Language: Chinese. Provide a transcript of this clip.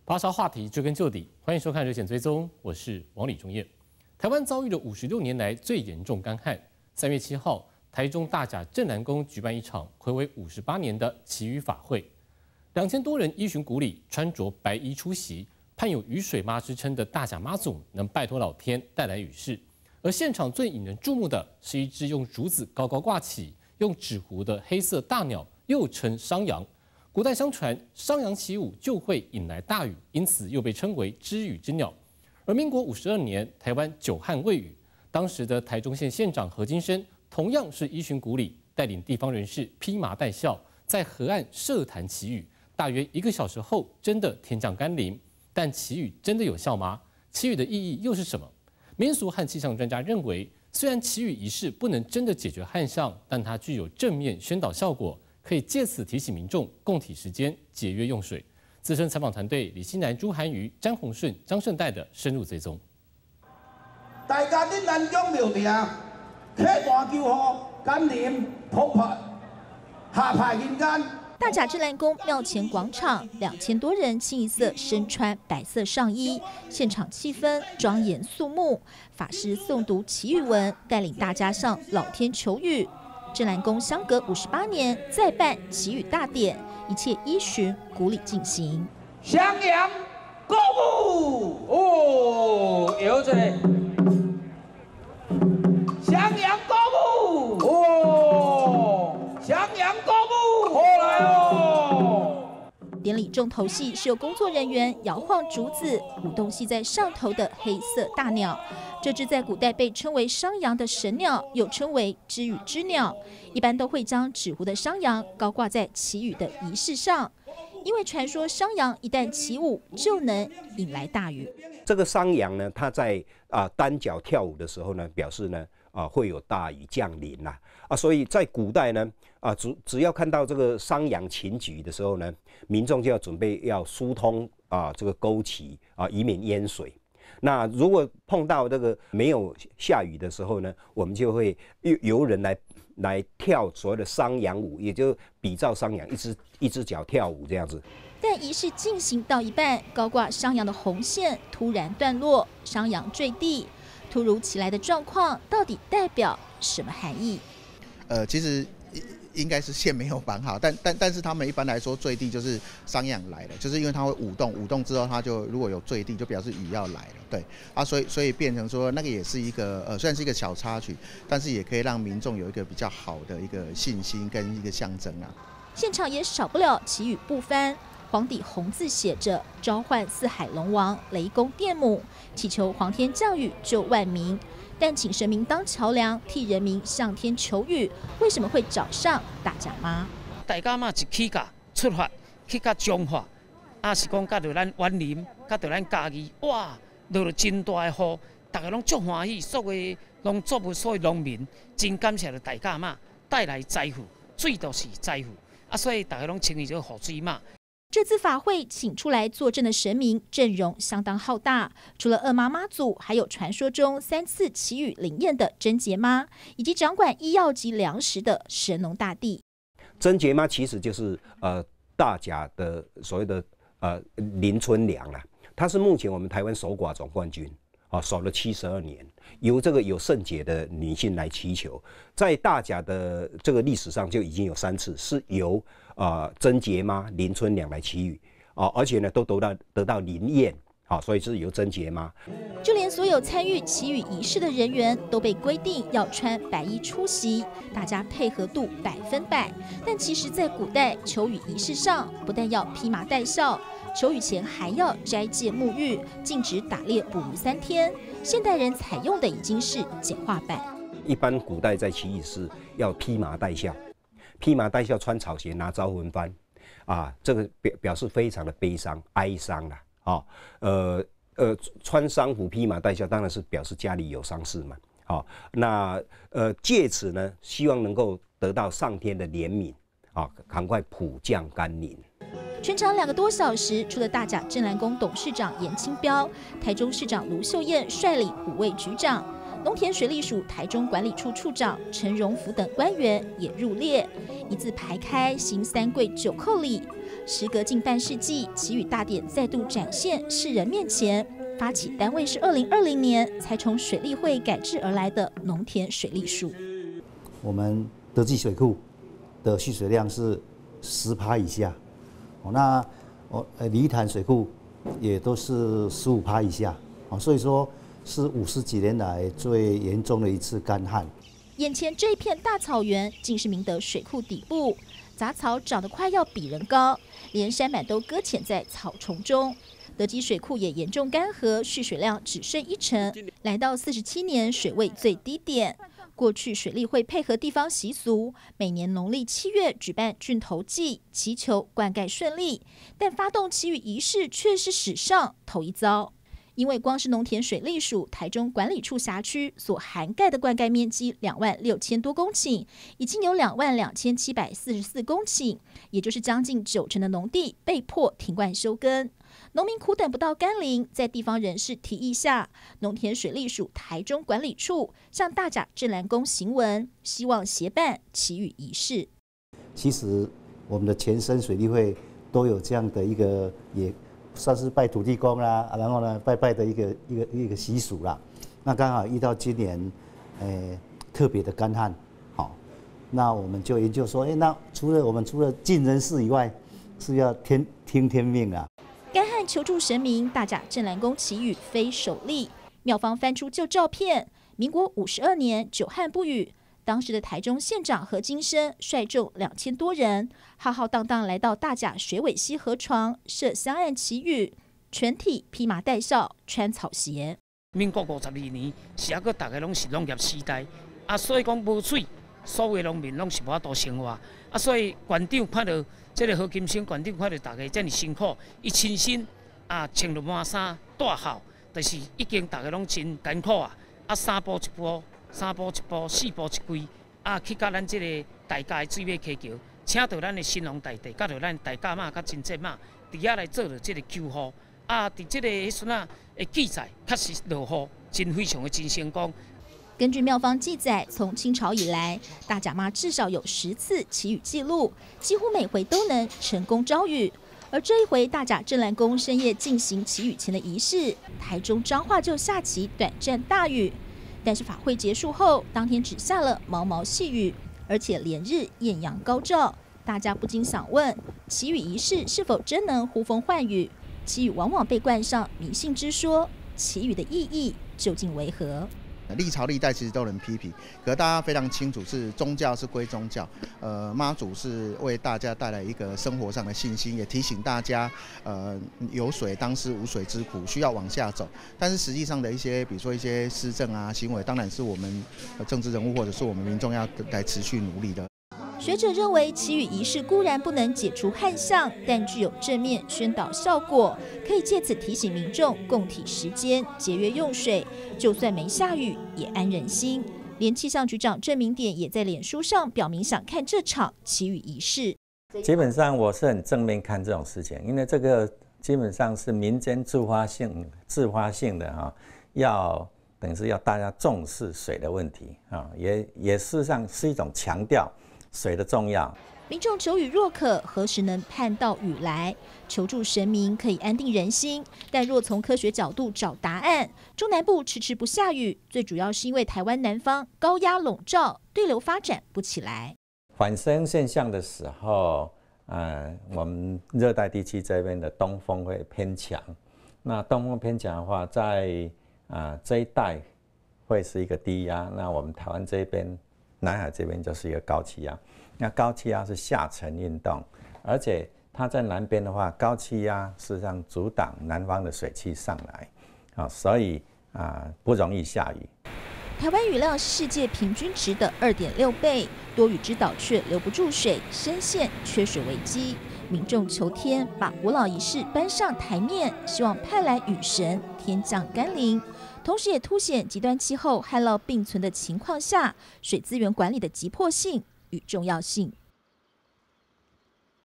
爬查话题追根究底，欢迎收看《热线追踪》，我是王李忠彦。台湾遭遇了56年来最严重干旱。3月7号，台中大甲镇澜宫举办一场睽违58年的祈雨法会，2000多人依循古礼，穿着白衣出席，盼有雨水妈之称的大甲妈祖能拜托老天带来雨势。而现场最引人注目的是一只用竹子高高挂起、用纸糊的黑色大鸟，又称商羊。古代相传，商羊起舞就会引来大雨，因此又被称为知雨之鸟。而民国52年，台湾久旱未雨，当时的台中县县长何金生同样是依循古礼，带领地方人士披麻戴孝，在河岸设坛祈雨。大约1个小时后，真的天降甘霖。但祈雨真的有效吗？祈雨的意义又是什么？民俗和气象专家认为，虽然祈雨仪式不能真的解决旱象，但它具有正面宣导效果，可以借此提醒民众共体时间、节约用水。资深采访团队李新南、朱涵瑜、詹宏顺、张胜代的深入追踪。 大家恁南宫庙埕，客大求雨，甘霖普发，下派人间。 大甲镇澜宫庙前广场，2000多人清一色身穿白色上衣，现场气氛庄严肃穆。法师诵读祈雨文，带领大家向老天求雨。镇澜宫相隔58年再办祈雨大典，一切依循古礼进行。 襄阳歌舞哦，有这里。襄阳歌舞哦，襄阳歌舞，好来哦。 典礼重头戏是由工作人员摇晃竹子，舞动系在上头的黑色大鸟。这只在古代被称为商羊的神鸟，又称为知雨之鸟，一般都会将纸糊的商羊高挂在祈雨的仪式上，因为传说商羊一旦起舞就能引来大雨。 这个商羊呢，它在单脚跳舞的时候呢，表示呢会有大雨降临啦所以在古代呢只要看到这个商羊擎举的时候呢，民众就要准备要疏通这个沟渠以免淹水。那如果碰到这个没有下雨的时候呢，我们就会由人来跳所谓的商羊舞，也就比照商羊一只脚跳舞这样子。 但仪式进行到一半，高挂商羊的红线突然断落，商羊坠地。突如其来的状况到底代表什么含义？ 其实应该是线没有绑好，但是他们一般来说坠地就是商羊来了，就是因为它会舞动之后，它就如果有坠地，就表示雨要来了，对所以变成说那个也是一个虽然是一个小插曲，但是也可以让民众有一个比较好的一个信心跟一个象征啊。 现场也少不了祈雨布幡，黄底红字写着“召唤四海龙王，雷公电母”，祈求皇天降雨救万民。但请神明当桥梁，替人民向天求雨，为什么会找上大甲妈？ 大甲妈一起价出发，去甲彰化，是讲甲着咱园林，甲着咱家己，哇，落了真大的雨，大家拢足欢喜，所有拢作物所有农民真感谢着大甲妈带来财富，水就是财富，所以大家拢称伊做雨水妈。 这次法会请出来坐镇的神明阵容相当浩大，除了二妈妈祖，还有传说中3次祈雨灵验的贞节妈，以及掌管医药及粮食的神农大帝。 贞节妈其实就是大甲的所谓的林春娘啦，她是目前我们台湾守寡总冠军守了72年，由这个有圣洁的女性来祈求，在大甲的这个历史上就已经有3次是由贞节妈、林春娘来祈雨而且呢都得到灵验所以是由贞节妈。 就连所有参与祈雨仪式的人员都被规定要穿白衣出席，大家配合度100%。但其实，在古代求雨仪式上，不但要披麻戴孝，求雨前还要斋戒沐浴，禁止打猎捕鱼3天。现代人采用的已经是简化版。 一般古代在祈雨是要披麻戴孝，披麻戴孝穿草鞋拿招魂幡这个表示非常的悲伤哀伤啦穿丧服披麻戴孝当然是表示家里有丧事嘛那借此呢希望能够得到上天的怜悯赶快普降甘霖。 全长2个多小时，除了大甲镇澜宫董事长严清标，台中市长卢秀燕率领5位局长。 农田水利署台中管理处处长陈荣福等官员也入列，一字排开，行三跪九叩礼。时隔近半世纪，祈雨大典再度展现世人面前。发起单位是2020年才从水利会改制而来的农田水利署。 我们德基水库的蓄水量是10%以下，那梨潭水库也都是15%以下，所以说是50几年来最严重的一次干旱。 眼前这一片大草原，竟是明德水库底部，杂草长得快要比人高，连山板都搁浅在草丛中。德基水库也严重干涸，蓄水量只剩1成，来到47年水位最低点。过去水利会配合地方习俗，每年农历7月举办浚头祭，祈求灌溉顺利，但发动祈雨仪式却是史上头一遭。因为光是农田水利署台中管理处辖区所涵盖的灌溉面积26000多公顷，已经有22744公顷，也就是将近90%的农地被迫停灌休耕。农民苦等不到甘霖，在地方人士提议下，农田水利署台中管理处向大甲镇澜宫行文，希望协办祈雨仪式。 其实我们的前身水利会都有这样的一个，也算是拜土地公啦，然后呢拜的一个习俗啦。那刚好遇到今年，特别的干旱，好，那我们就研究说，那除了尽人事以外，是要听天命啊。 干旱求助神明，大甲镇澜宫祈雨非首例。庙方翻出旧照片，民国52年久旱不雨，当时的台中县长何金生率众2000多人，浩浩荡荡来到大甲水尾溪河床设香案祈雨，全体披麻戴孝，穿草鞋。 民国52年，是还阁大家拢是农业时代，所以讲无水，所有农民拢是无法度生活，所以县长看到这个何金生县长看到大家这么辛苦，伊亲身穿着满衫大孝，就是已经大家拢真艰苦3步一步，4步一跪，去到咱这个大甲的水尾溪桥，请到咱的神农大帝，甲到咱大甲妈、甲真济妈，伫遐来做着这个救护。伫这个迄阵的记载，确实落雨真非常的真成功。 根据庙方记载，从清朝以来，大甲妈至少有10次祈雨记录，几乎每回都能成功招雨。而这一回，大甲镇澜宫深夜进行祈雨前的仪式，台中彰化就下起短暂大雨。但是法会结束后，当天只下了毛毛细雨，而且连日艳阳高照，大家不禁想问：祈雨仪式是否真能呼风唤雨？祈雨往往被冠上迷信之说，祈雨的意义究竟为何？ 历朝历代其实都能批评，可是大家非常清楚，是宗教是归宗教，妈祖是为大家带来一个生活上的信心，也提醒大家，有水当思无水之苦，需要往下走。但是实际上的一些，比如说一些施政行为，当然是我们政治人物或者是我们民众要来持续努力的。 学者认为，祈雨仪式固然不能解除旱象，但具有正面宣导效果，可以借此提醒民众共体时间，节约用水。就算没下雨，也安人心。连气象局长郑明典也在脸书上表明想看这场祈雨仪式。 基本上我是很正面看这种事情，因为这个基本上是民间自发性的要等于是要大家重视水的问题也事实上是一种强调水的重要。 民众求雨若渴，何时能盼到雨来？求助神明可以安定人心，但若从科学角度找答案，中南部迟迟不下雨，最主要是因为台湾南方高压笼罩，对流发展不起来。 反生现象的时候，我们热带地区这边的东风会偏强。那东风偏强的话，在这一带会是一个低压，那我们台湾这边。南海这边就是一个高气压，那高气压是下沉运动，而且它在南边的话，高气压事实上阻挡南方的水汽上来，所以不容易下雨。 台湾雨量是世界平均值的2.6倍，多雨之岛却留不住水，深陷缺水危机。民众求天把古老仪式搬上台面，希望派来雨神天降甘霖。同时也凸显极端气候旱涝并存的情况下，水资源管理的急迫性与重要性。